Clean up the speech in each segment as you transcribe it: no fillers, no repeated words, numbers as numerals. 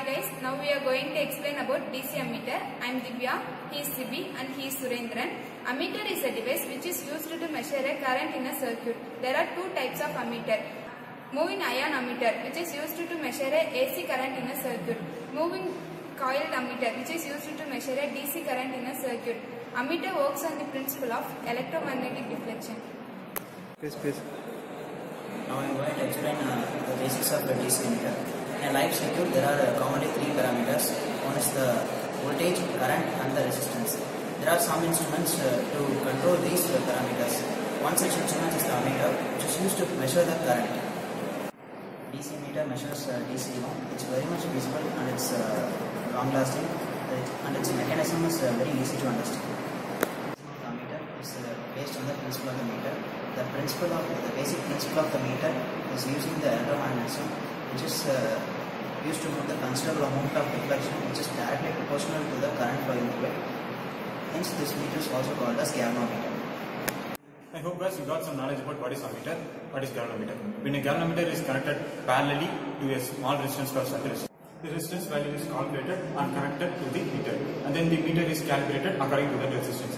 guys, now we are going to explain about DC ammeter. I am Divya, he is Sibi and he is Surendran. Ammeter is a device which is used to measure a current in a circuit. There are two types of ammeter. Moving ion ammeter, which is used to measure a AC current in a circuit. Moving coiled ammeter, which is used to measure a DC current in a circuit. Ammeter works on the principle of electromagnetic deflection. Please. Now I am going to explain the basics of the DC ammeter. In a live circuit, there are commonly three parameters. One is the voltage, current, and the resistance. There are some instruments to control these parameters. One such instrument is the ammeter, which is used to measure the current. DC meter measures DC. It's very much visible and it's long-lasting, and its mechanism is very easy to understand. The ammeter is based on the principle of the meter. The basic principle of the meter is using the electromagnetism, which is used to note the considerable amount of deflection, which is directly proportional to the current flowing through it. Hence, this meter is also called as galvanometer. I hope guys you got some knowledge about what is ammeter, what is galvanometer. When a galvanometer is connected parallelly to a small resistance called shunt resistance, the resistance value is calculated and connected to the meter, and then the meter is calibrated according to that resistance.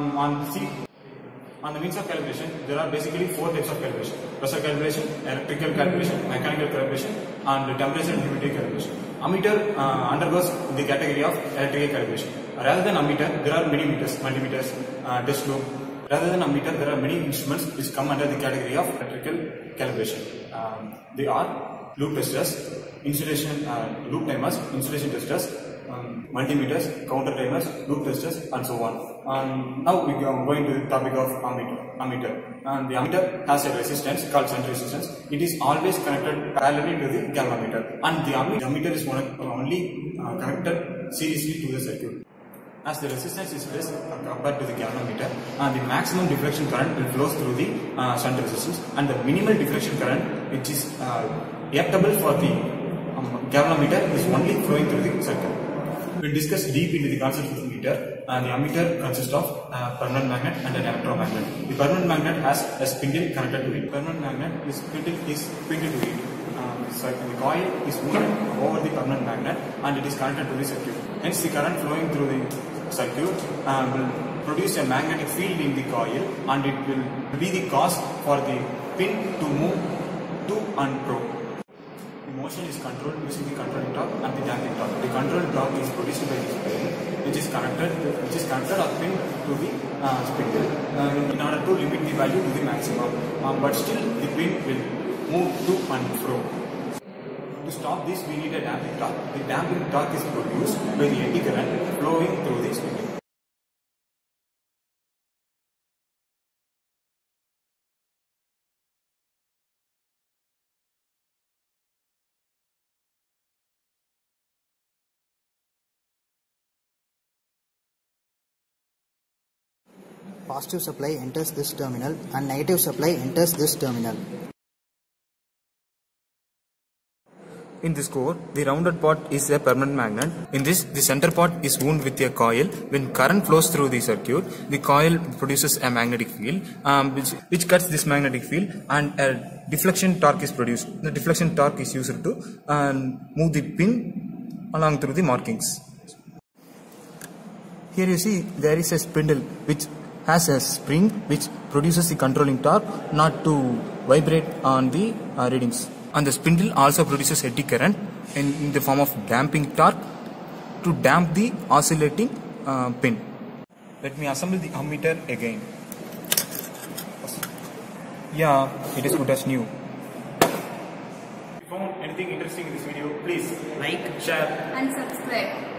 On the means of calibration, there are basically four types of calibration: pressure calibration, electrical calibration, mechanical calibration, and temperature and humidity calibration. Ammeter undergoes the category of electrical calibration. Rather than ammeter, there are many meters, multimeters, test loop. Rather than ammeter, there are many instruments which come under the category of electrical calibration. They are loop testers, insulation loop timers, insulation testers, multimeters, counter timers, loop testers, and so on. Now we are going to the topic of ammeter. And the ammeter has a resistance called shunt resistance. It is always connected parallelly to the galvanometer, and the ammeter is only connected seriously to the circuit. As the resistance is less compared to the galvanometer, the maximum deflection current will flow through the shunt resistance, and the minimal deflection current, which is acceptable for the galvanometer, is only flowing through the circuit. We will discuss deep into the concept of the meter. The ammeter consists of a permanent magnet and an electromagnet. The permanent magnet has a spindle connected to it. Permanent magnet is pinned to it. The coil is moved over the permanent magnet and it is connected to the circuit. Hence, the current flowing through the circuit will produce a magnetic field in the coil, and it will be the cause for the pin to move to and fro. The motion is controlled using the controlling torque and the damping torque. The controlling torque is produced by the spring, which is connected or pinned to the spindle in order to limit the value to the maximum. But still, the pin will move to and fro. To stop this, we need a damping torque. The damping torque is produced by the eddy current flowing through the spindle. Positive supply enters this terminal and negative supply enters this terminal. In this core, the rounded part is a permanent magnet. In this, the center part is wound with a coil. When current flows through the circuit, the coil produces a magnetic field, which cuts this magnetic field, and a deflection torque is produced. The deflection torque is used to move the pin along through the markings. Here you see there is a spindle which has a spring which produces the controlling torque not to vibrate on the readings. And the spindle also produces eddy current in the form of damping torque to damp the oscillating pin. Let me assemble the ammeter again. Yeah, it is good as new. If you found anything interesting in this video, please like, share and subscribe.